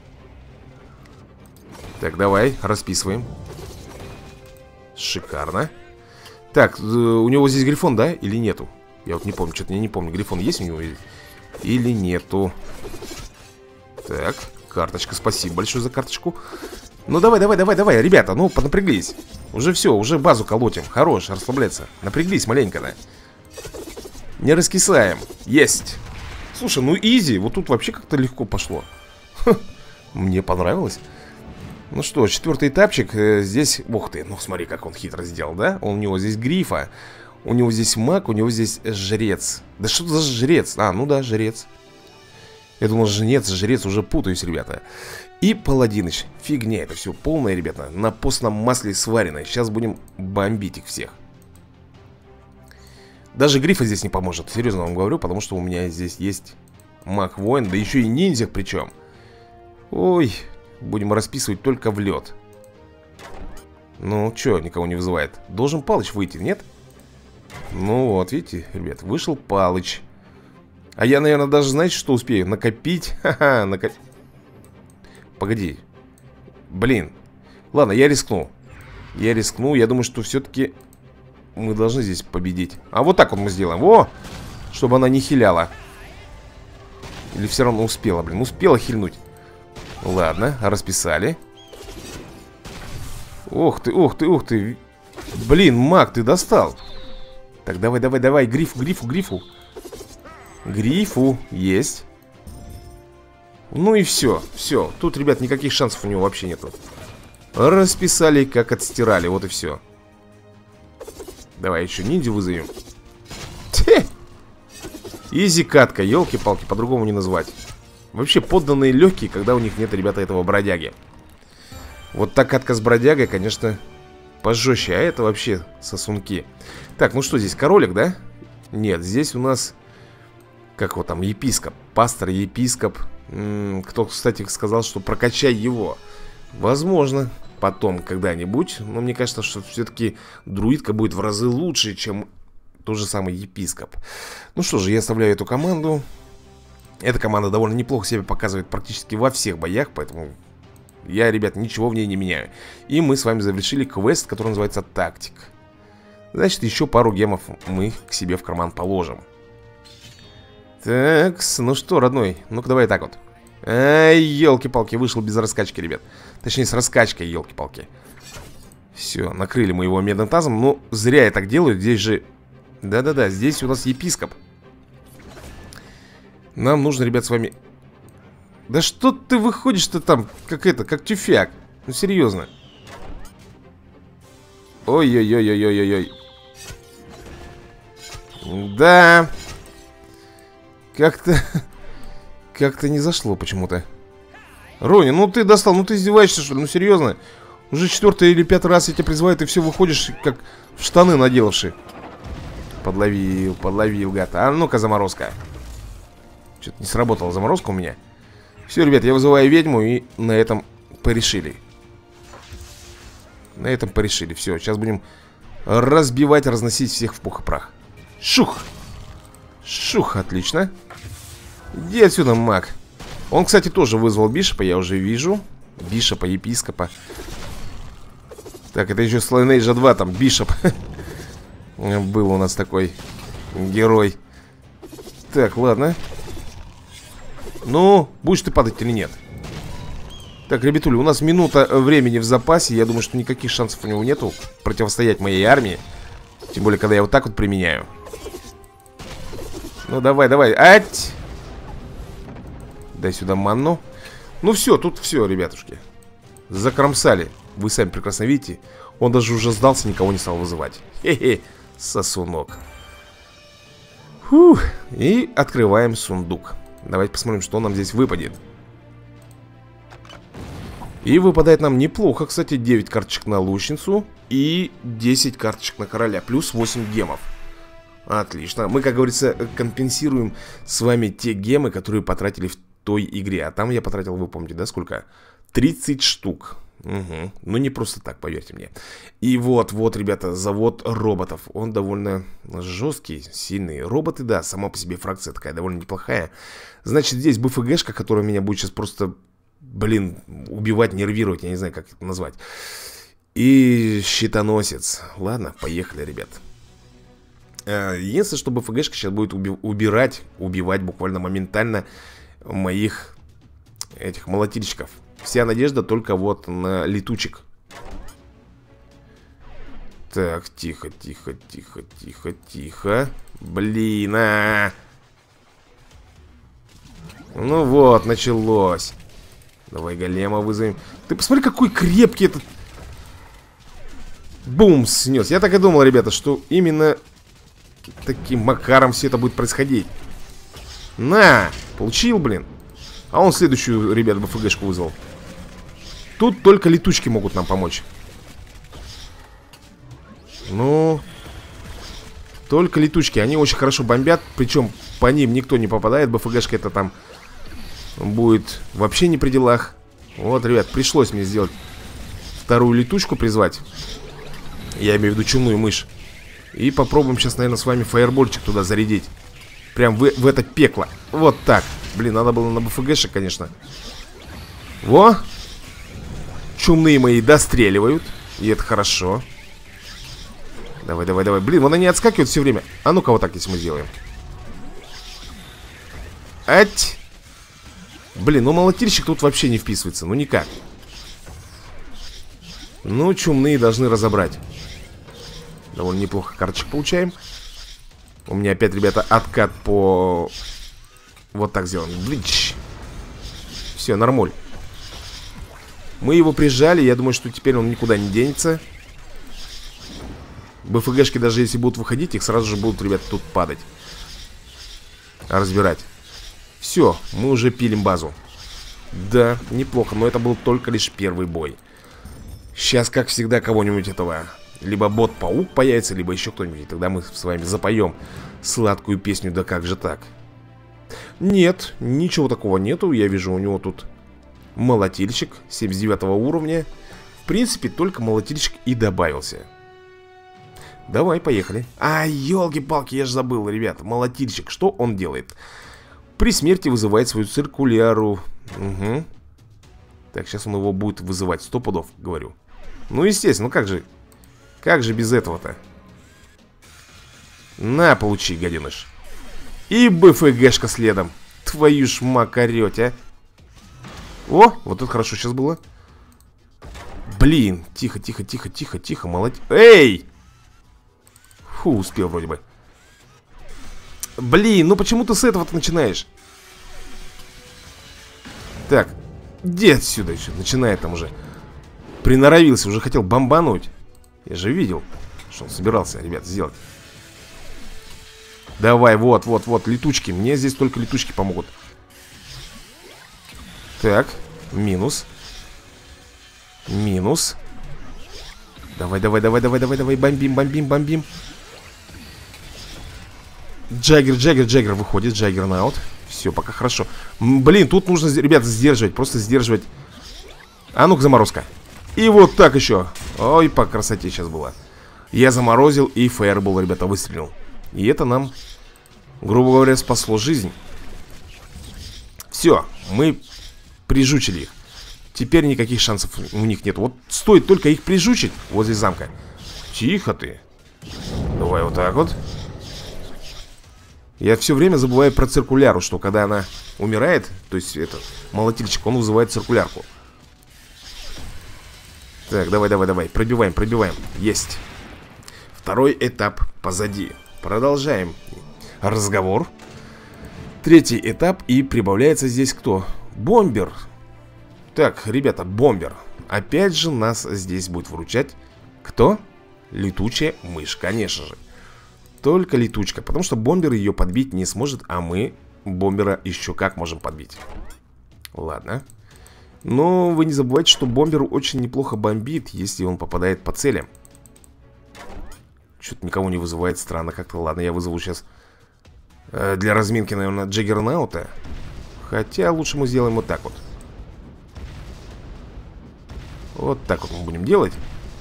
Так, давай, расписываем. Шикарно. Так, у него здесь грифон, да? Или нету? Я вот не помню, что-то я не помню. Грифон есть у него или нету? Так, карточка, спасибо большое за карточку. Ну давай, ребята, ну поднапряглись. Уже все, уже базу колотим. Хорош, расслабляться. Напряглись маленько, да. Не раскисаем. Есть. Слушай, ну изи, вот тут вообще как-то легко пошло. Мне понравилось. Ну что, четвертый этапчик. Здесь, ух ты, ну смотри, как он хитро сделал, да? У него здесь грифа, у него здесь маг, у него здесь жрец. Да что за жрец? А, ну да, жрец. Я думал, жрец, уже путаюсь, ребята. И паладиныч. Фигня это все полное, ребята. На постном масле сваренное. Сейчас будем бомбить их всех. Даже грифа здесь не поможет, серьезно вам говорю, потому что у меня здесь есть маг-воин, да еще и ниндзя причем. Ой, будем расписывать только в лед. Ну, что, никого не вызывает? Должен Палыч выйти, нет? Ну вот, видите, ребят, вышел Палыч. А я, наверное, даже, знаете, что успею? Накопить? Ха-ха, накопить. Погоди. Блин. Ладно, я рискну. Я думаю, что все-таки мы должны здесь победить. А вот так вот мы сделаем. Во! Чтобы она не хиляла. Или все равно успела, блин. Успела хильнуть. Ладно, расписали. Ух ты, ух ты, ух ты. Блин, маг, ты достал. Так, давай, грифу. Грифу, есть. Ну и все, все. Тут, ребят, никаких шансов у него вообще нету. Расписали, как отстирали, вот и все. Давай еще ниндзю вызовем. Изи катка, елки-палки, по-другому не назвать. Вообще подданные легкие, когда у них нет, ребята, этого бродяги. Вот та катка с бродягой, конечно, пожестче. А это вообще сосунки. Так, ну что здесь, королик, да? Нет, здесь у нас... Как вот там, епископ, пастор, епископ. Кто, кстати, сказал, что прокачай его. Возможно, потом когда-нибудь. Но мне кажется, что все-таки друидка будет в разы лучше, чем тот же самый епископ. Ну что же, я оставляю эту команду. Эта команда довольно неплохо себя показывает практически во всех боях. Поэтому я, ребят, ничего в ней не меняю. И мы с вами завершили квест, который называется «Тактик». Значит, еще пару гемов мы к себе в карман положим. Так, ну что, родной, ну-ка давай так вот. Ай, елки-палки, вышел без раскачки, ребят. Точнее, с раскачкой, елки-палки. Все, накрыли мы его медным тазом. Ну, зря я так делаю, здесь же... Да-да-да, здесь у нас епископ. Нам нужно, ребят, с вами... Да что ты выходишь-то там, как это, как тюфяк? Ну, серьезно. Ой-ой-ой-ой-ой-ой-ой. Да... Как-то не зашло почему-то. Рони, ну ты достал, ну ты издеваешься, что ли? Ну серьезно? Уже 4-й или 5-й раз я тебя призываю, ты все выходишь, как в штаны наделавший. Подловил, гад. А ну-ка, заморозка. Что-то не сработала заморозка у меня. Все, ребят, я вызываю ведьму, и на этом порешили. На этом порешили. Все, сейчас будем разбивать, разносить всех в пух и прах. Шух! Шух, отлично. Иди отсюда, маг. Он, кстати, тоже вызвал бишопа, я уже вижу. Бишопа, епископа. Так, это еще с Lineage 2, там, бишоп. Был у нас такой герой. Так, ладно. Ну, будешь ты падать или нет? Так, ребятули, у нас минута времени в запасе. Я думаю, что никаких шансов у него нету противостоять моей армии. Тем более, когда я вот так вот применяю. Ну, давай, давай. Ать! Дай сюда манну. Ну, все, тут все, ребятушки. Закромсали. Вы сами прекрасно видите. Он даже уже сдался, никого не стал вызывать. Хе-хе, сосунок. Фух. И открываем сундук. Давайте посмотрим, что нам здесь выпадет. И выпадает нам неплохо, кстати, 9 карточек на лучницу и 10 карточек на короля. Плюс 8 гемов. Отлично. Мы, как говорится, компенсируем с вами те гемы, которые потратили в той игре. А там я потратил, вы помните, да, сколько? 30 штук. Угу. Ну, не просто так, поверьте мне. И вот, ребята, завод роботов. Он довольно жесткий, сильный. Роботы, да, сама по себе фракция такая довольно неплохая. Значит, здесь БФГшка, которая меня будет сейчас просто, блин, убивать, нервировать. Я не знаю, как это назвать. И щитоносец. Ладно, поехали, ребят. Единственное, что БФГшка сейчас будет убивать буквально моментально моих этих молотильщиков. Вся надежда только вот на летучек. Так, тихо, тихо, тихо, тихо, тихо. Блин, Ну вот, началось. Давай голема вызовем. Ты посмотри, какой крепкий этот. Бум, снес. Я так и думал, ребята, что именно таким макаром все это будет происходить. На, получил, блин. А он следующую, ребят, БФГшку вызвал. Тут только летучки могут нам помочь. Ну, только летучки. Они очень хорошо бомбят. Причем по ним никто не попадает. БФГшка это там будет вообще не при делах. Вот, ребят, пришлось мне сделать вторую летучку призвать. Я имею в виду чумную мышь. И попробуем сейчас, наверное, с вами фаербольчик туда зарядить. Прям в это пекло. Вот так. Блин, надо было на БФГшек, конечно. Во! Чумные мои достреливают. И это хорошо. Давай, давай, давай. Блин, вон они отскакивают все время. А ну-ка вот так, если мы сделаем. Ать! Блин, ну молотильщик тут вообще не вписывается. Ну никак. Ну, чумные должны разобрать. Довольно неплохо карточек получаем. У меня опять, ребята, откат по... Вот так сделаем. Все, нормуль. Мы его прижали, я думаю, что теперь он никуда не денется. БФГшки, даже если будут выходить, их сразу же будут, ребята, тут падать. Разбирать. Все, мы уже пилим базу. Да, неплохо, но это был только лишь первый бой. Сейчас, как всегда, кого-нибудь этого... Либо бот-паук появится, либо еще кто-нибудь. И тогда мы с вами запоем сладкую песню. Да как же так? Нет, ничего такого нету. Я вижу, у него тут молотильщик 79 уровня. В принципе, только молотильщик и добавился. Давай, поехали. А, елки-палки, я же забыл, ребят. Молотильщик, что он делает? При смерти вызывает свою циркуляру. Угу. Так, сейчас он его будет вызывать. 100 пудов, говорю. Ну, естественно, ну как же... Как же без этого-то? На, получи, гаденыш. И БФГшка следом. Твою ж макарёть, а. О, вот это хорошо сейчас было. Блин, тихо, тихо, тихо, тихо, тихо, молодец. Эй! Фу, успел вроде бы. Блин, ну почему ты с этого-то начинаешь? Так, иди отсюда еще, начинает там уже. Приноровился, уже хотел бомбануть. Я же видел, что он собирался, ребят, сделать. Давай, вот, вот, вот, летучки. Мне здесь только летучки помогут. Так, минус. Минус. Давай, давай, давай, давай, давай, давай, бомбим, бомбим, бомбим. Джаггер, Джаггер, Джаггер выходит, Джаггернаут. Все, пока хорошо. Блин, тут нужно, ребята, сдерживать, просто сдерживать. А ну-ка, заморозка. И вот так еще. Ой, по красоте сейчас было. Я заморозил и фаербол, ребята, выстрелил. И это нам, грубо говоря, спасло жизнь. Все, мы прижучили их. Теперь никаких шансов у них нет. Вот стоит только их прижучить возле замка. Тихо ты. Давай вот так вот. Я все время забываю про циркуляру, что когда она умирает, то есть это молотильщик, он вызывает циркулярку. Так, давай, давай, давай, пробиваем, пробиваем. Есть. Второй этап позади. Продолжаем разговор. Третий этап, и прибавляется здесь кто? Бомбер. Так, ребята, бомбер. Опять же нас здесь будет выручать кто? Летучая мышь, конечно же. Только летучка, потому что бомбер ее подбить не сможет, а мы бомбера еще как можем подбить. Ладно. Но вы не забывайте, что бомбер очень неплохо бомбит, если он попадает по целям. Что-то никого не вызывает, странно как-то. Ладно, я вызову сейчас для разминки, наверное, Джаггернаута. Хотя лучше мы сделаем вот так вот. Вот так вот мы будем делать.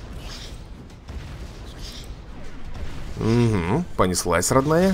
Угу, понеслась, родная.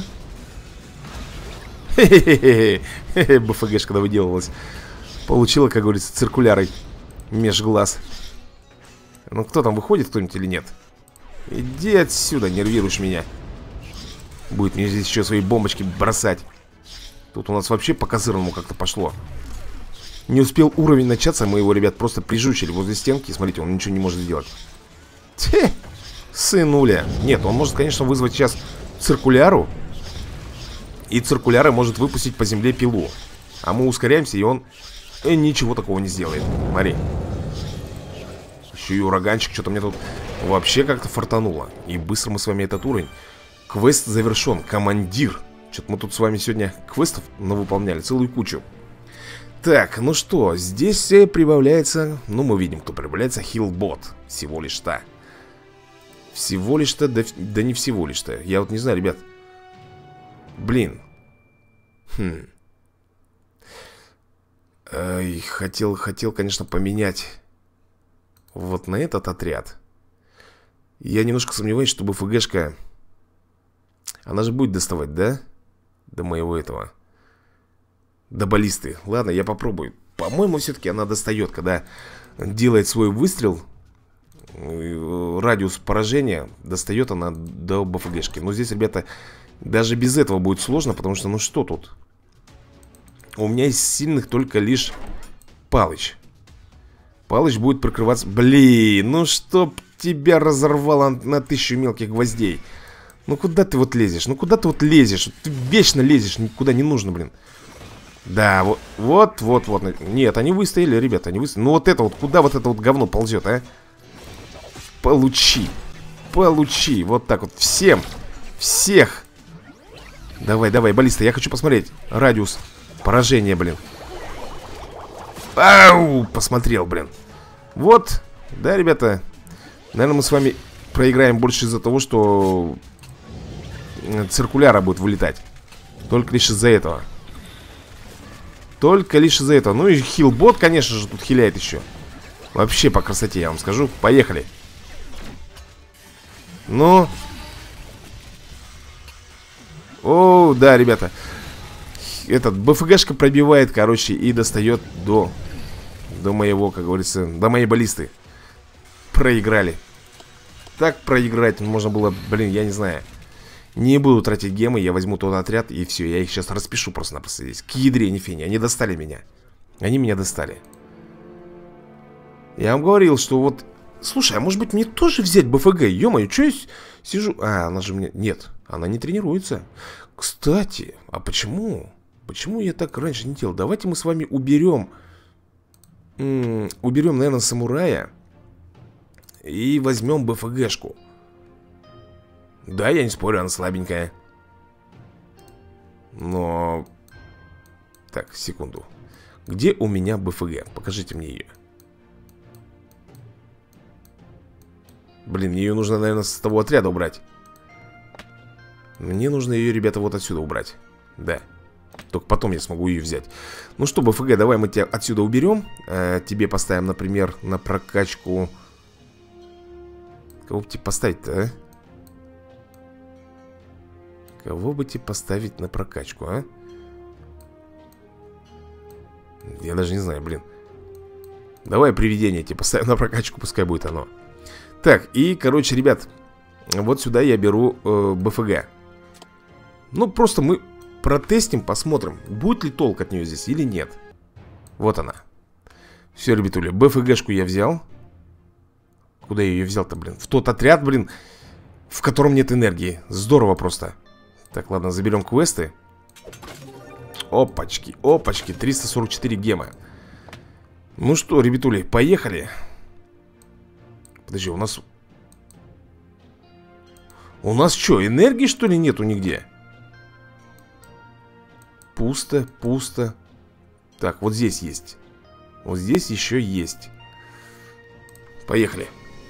Хе-хе-хе. БФГшка довыделалась. Получила, как говорится, циркулярой меж глаз. Ну, кто там выходит, кто-нибудь или нет? Иди отсюда, нервируешь меня. Будет мне здесь еще свои бомбочки бросать. Тут у нас вообще по козырному как-то пошло. Не успел уровень начаться, мы его, ребят, просто прижучили возле стенки. Смотрите, он ничего не может сделать. Те, сынуля. Нет, он может, конечно, вызвать сейчас циркуляру. И циркуляра может выпустить по земле пилу. А мы ускоряемся, и он ничего такого не сделает. Смотри. Еще и ураганчик, что-то мне тут вообще как-то фартануло. И быстро мы с вами этот уровень. Квест завершен, командир. Что-то мы тут с вами сегодня квестов навыполняли целую кучу. Так, ну что, здесь прибавляется. Ну, мы видим, кто прибавляется. Хилбот, всего лишь-то. Всего лишь-то, да не всего лишь-то. Я вот не знаю, ребят. Блин. Хотел, конечно, поменять вот на этот отряд. Я немножко сомневаюсь, что БФГшка, она же будет доставать, да? До моего этого, до баллисты. Ладно, я попробую. По-моему, все-таки она достает, когда делает свой выстрел. Радиус поражения достает она до БФГшки. Но здесь, ребята, даже без этого будет сложно, потому что, ну что тут? У меня из сильных только лишь Палыч. Палыч будет прикрываться. Блин, ну чтоб тебя разорвало на 1000 мелких гвоздей. Ну куда ты вот лезешь? Ну куда ты вот лезешь? Ты вечно лезешь, никуда не нужно, блин. Да, вот. Нет, они выстояли, ребята, они выстояли. Ну вот это вот, куда вот это вот говно ползет, а? Получи. Получи. Вот так вот. Всем. Всех. Давай, давай, баллиста, я хочу посмотреть радиус поражения, блин. Ау, посмотрел, блин. Вот, да, ребята. Наверное, мы с вами проиграем больше из-за того, что циркуляра будет вылетать. Только лишь из-за этого. Только лишь из-за этого. Ну и хилбот, конечно же, тут хиляет еще. Вообще по красоте, я вам скажу. Поехали. Ну. О, да, ребята. Этот БФГшка пробивает, короче, и достает до моего, как говорится, до моей баллисты. Проиграли. Так проиграть можно было, блин, я не знаю. Не буду тратить гемы, я возьму тот отряд и все, я их сейчас распишу просто-напросто здесь. К ядре, не фени, они достали меня. Они меня достали. Я вам говорил, что вот... Слушай, а может быть мне тоже взять БФГ? Ё-моё, что я сижу... А, она же мне... Нет, она не тренируется. Кстати, а почему? Почему я так раньше не делал? Давайте мы с вами уберем... Уберем, наверное, самурая. И возьмем БФГшку. Да, я не спорю, она слабенькая. Но... Так, секунду. Где у меня БФГ? Покажите мне ее. Блин, мне ее нужно, наверное, с того отряда убрать. Мне нужно ее, ребята, вот отсюда убрать. Да. Только потом я смогу ее взять. Ну что, БФГ, давай мы тебя отсюда уберем. Тебе поставим, например, на прокачку... Кого бы тебе поставить-то, а? Кого бы тебе поставить на прокачку, а? Я даже не знаю, блин. Давай привидение тебе поставим на прокачку, пускай будет оно. Так, и, короче, ребят, вот сюда я беру БФГ. Ну, просто мы протестим, посмотрим, будет ли толк от нее здесь или нет. Вот она. Все, ребятули, БФГшку я взял. Куда я ее взял-то, блин? В тот отряд, блин, в котором нет энергии. Здорово просто. Так, ладно, заберем квесты. Опачки, опачки, 344 гема. Ну что, ребятули, поехали. Подожди, у нас... У нас что, энергии, что ли, нету нигде? Пусто, пусто. Так, вот здесь есть. Вот здесь еще есть. Поехали.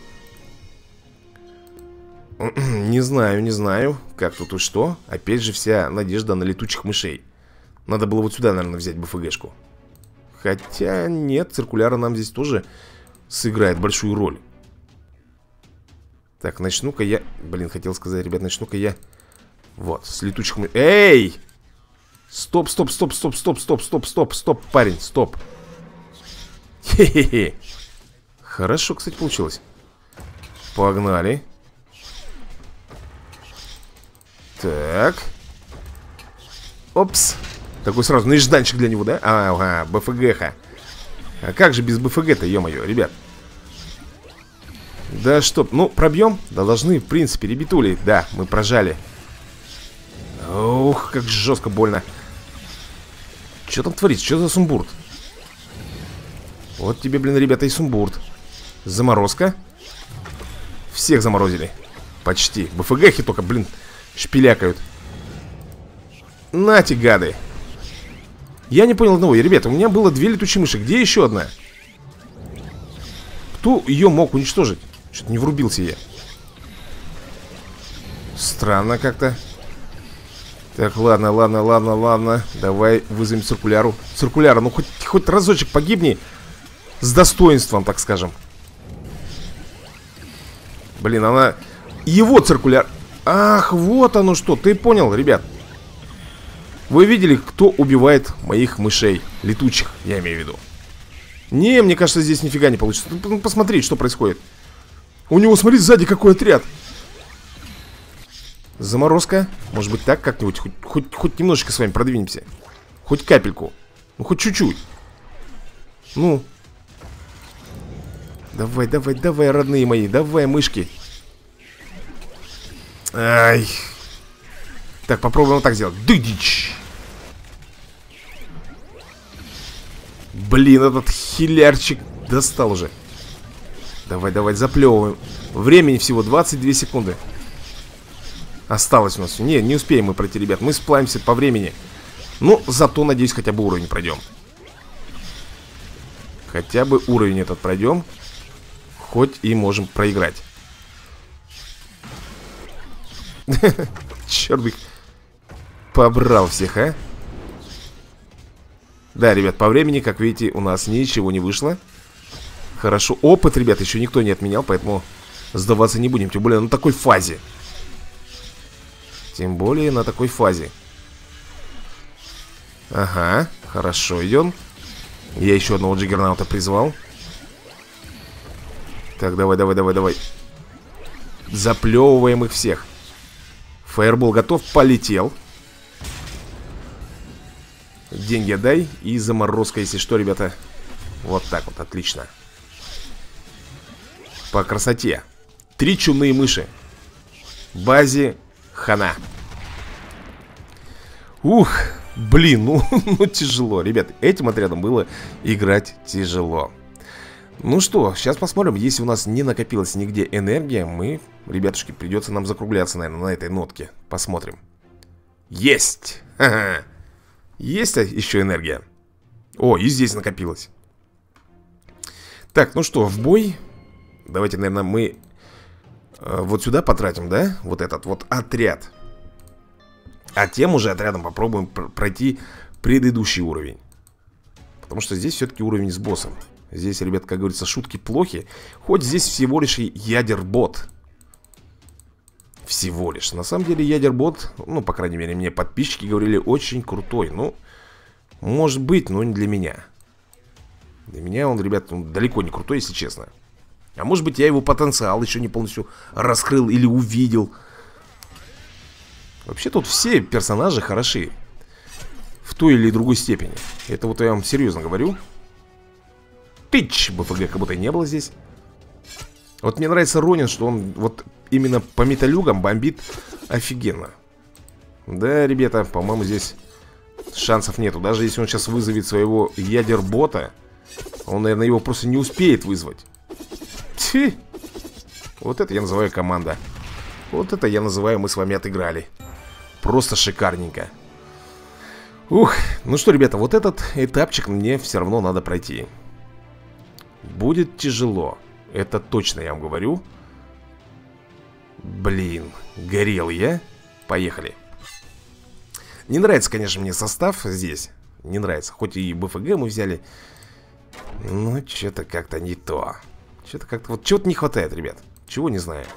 Не знаю, не знаю, как тут и что. Опять же вся надежда на летучих мышей. Надо было вот сюда, наверное, взять БФГшку. Хотя нет, циркуляра нам здесь тоже сыграет большую роль. Так, начну-ка я... Блин, хотел сказать, ребят, начну-ка я... Вот, с летучих мышей. Эй! Стоп, стоп, стоп, стоп, стоп, стоп, стоп, стоп, стоп, парень, стоп. Хе-хе-хе. Хорошо, кстати, получилось. Погнали. Так. Опс. Такой сразу нежданчик для него, да? Ага, БФГ-ха. А как же без БФГ-то, ё-моё, ребят? Да что, ну, пробьем? Да должны, в принципе, ребятули. Да, мы прожали. Ух, как жестко больно. Что там творится? Что за сумбурт? Вот тебе, блин, ребята, и сумбурт. Заморозка. Всех заморозили. Почти. БФГ-хи только, блин, шпилякают. Нате, гады. Я не понял одного. Ребята, у меня было 2 летучие мыши. Где еще одна? Кто ее мог уничтожить? Что-то не врубился я. Странно как-то. Так, ладно, ладно, ладно, ладно. Давай вызовем циркуляру. Циркуляра, ну хоть разочек погибни. С достоинством, так скажем. Блин, она... Его циркуляр... Ах, вот оно что. Ты понял, ребят? Вы видели, кто убивает моих мышей? Летучих, я имею в виду. Не, мне кажется, здесь нифига не получится. Ну, посмотри, что происходит. У него, смотри, сзади какой отряд. Заморозка. Может быть так как-нибудь. Хоть немножечко с вами продвинемся. Хоть капельку. Ну, хоть чуть-чуть. Ну. Давай, давай, давай, родные мои. Давай, мышки. Ай. Так, попробуем вот так сделать. Дыдич. Блин, этот хилярчик достал уже. Давай, давай, заплевываем. Времени всего 22 секунды. Осталось у нас. Не успеем мы пройти, ребят. Мы сплавимся по времени. Ну, зато, надеюсь, хотя бы уровень пройдем. Хотя бы уровень этот пройдем. Хоть и можем проиграть. Черт бы побрал всех, а. Да, ребят, по времени, как видите, у нас ничего не вышло. Хорошо, опыт, ребят, еще никто не отменял, поэтому сдаваться не будем. Тем более на такой фазе. Тем более на такой фазе. Ага, хорошо, идем. Я еще одного джиггернаута призвал. Так, давай, давай, давай, давай. Заплевываем их всех. Фаербол готов, полетел. Деньги отдай. И заморозка, если что, ребята. Вот так вот, отлично. По красоте. 3 чумные мыши. Базе хана. Ух, блин, ну тяжело. Ребят, этим отрядом было играть тяжело. Ну что, сейчас посмотрим. Если у нас не накопилась нигде энергия, мы, ребятушки, придется нам закругляться, наверное, на этой нотке. Посмотрим. Есть! Ха-ха. Есть еще энергия. О, и здесь накопилась. Так, ну что, в бой. Давайте, наверное, мы вот сюда потратим, да? Вот этот вот отряд. А тем уже отрядом попробуем пройти предыдущий уровень. Потому что здесь все-таки уровень с боссом. Здесь, ребят, как говорится, шутки плохи. Хоть здесь всего лишь и ядербот. Всего лишь. На самом деле ядербот, ну, по крайней мере, мне подписчики говорили, очень крутой. Ну, может быть, но не для меня. Для меня он, ребят, далеко не крутой, если честно. А может быть, я его потенциал еще не полностью раскрыл или увидел. Вообще тут все персонажи хороши. В той или другой степени. Это вот я вам серьезно говорю. Тыч! БФГ как будто и не было здесь. Вот мне нравится Ронин, что он вот именно по металлюгам бомбит офигенно. Да, ребята, по-моему, здесь шансов нету. Даже если он сейчас вызовет своего ядербота, он, наверное, его просто не успеет вызвать. Тьфи! Вот это я называю команда. Вот это я называю, мы с вами отыграли. Просто шикарненько. Ух, ну что, ребята, вот этот этапчик мне все равно надо пройти. Будет тяжело. Это точно я вам говорю. Блин, горел я. Поехали. Не нравится, конечно, мне состав здесь. Не нравится. Хоть и БФГ мы взяли. Но что-то как-то не то. Что-то как-то вот чего-то не хватает, ребят. Чего, не знаю.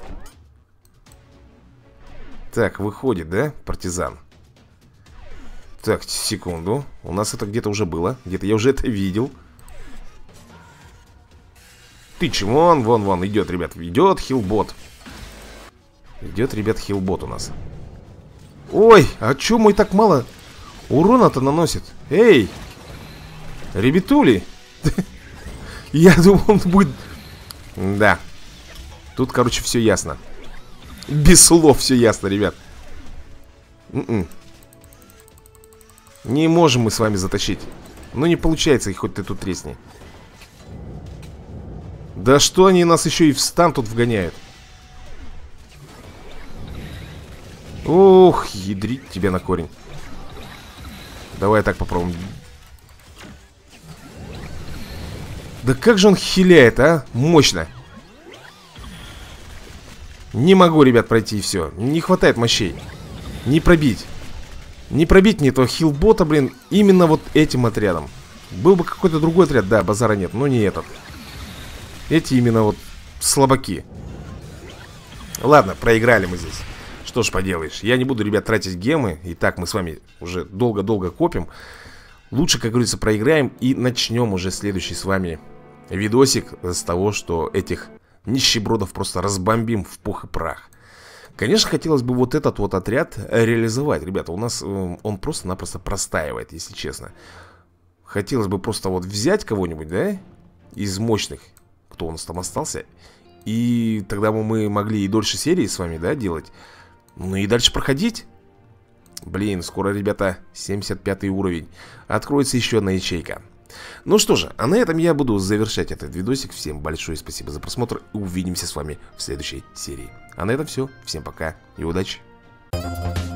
Так, выходит, да, партизан? Так, секунду. У нас это где-то уже было. Где-то я уже это видел. Тыч, вон, идет, ребят. Идет хилбот. Идет, ребят, хилбот у нас. Ой, а чё мой так мало урона-то наносит? Эй, ребятули. Я думал, он будет... Да. Тут, короче, все ясно. Без слов все ясно, ребят. Не можем мы с вами затащить. Ну, не получается, и хоть ты тут тресни. Да что они нас еще и в стан тут вгоняют. Ух, ядрить тебя на корень. Давай так попробуем. Да как же он хиляет, а? Мощно. Не могу, ребят, пройти и все. Не хватает мощей. Не пробить. Не пробить мне этого хилбота, блин, именно вот этим отрядом. Был бы какой-то другой отряд, да, базара нет, но не этот. Эти именно вот слабаки. Ладно, проиграли мы здесь. Что ж поделаешь. Я не буду, ребят, тратить гемы. И так мы с вами уже долго-долго копим. Лучше, как говорится, проиграем и начнем уже следующий с вами видосик с того, что этих нищебродов просто разбомбим в пух и прах. Конечно, хотелось бы вот этот вот отряд реализовать. Ребята, у нас он просто-напросто простаивает, если честно. Хотелось бы просто вот взять кого-нибудь, да, из мощных, кто у нас там остался. И тогда мы могли и дольше серии с вами, да, делать. Ну и дальше проходить. Блин, скоро, ребята, 75 уровень. Откроется еще одна ячейка. Ну что же, а на этом я буду завершать этот видосик. Всем большое спасибо за просмотр. Увидимся с вами в следующей серии. А на этом все. Всем пока и удачи.